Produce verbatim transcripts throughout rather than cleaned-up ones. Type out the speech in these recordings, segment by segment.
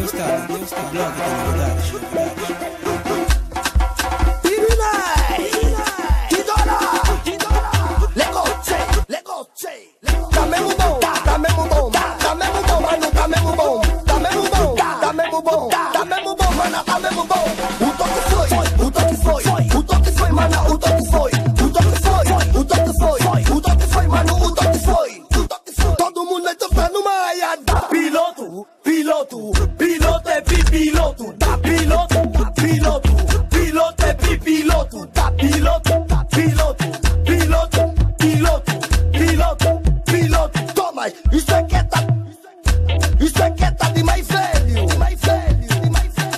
Deus tá, Deus tá. Bloco tem novidades, novidades. Piloto, piloto, piloto é piloto, tá piloto, piloto, piloto é piloto, tá piloto, piloto, piloto, piloto, piloto, piloto. Toma, isso é quieta, isso é quieta de mais velho, de mais velho, de mais velho.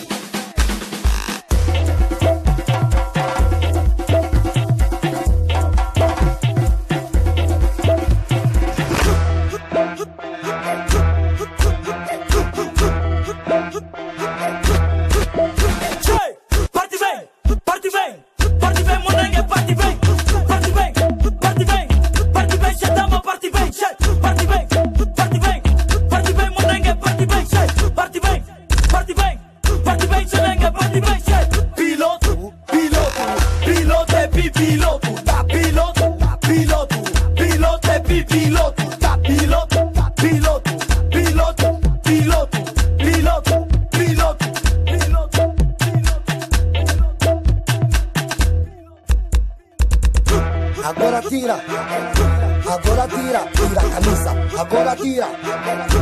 Piloto, piloto, piloto é piloto, tá piloto, piloto, piloto é piloto, tá piloto, piloto, piloto, piloto, piloto, piloto, piloto. Agora tira, agora tira, tira a camisa, agora tira.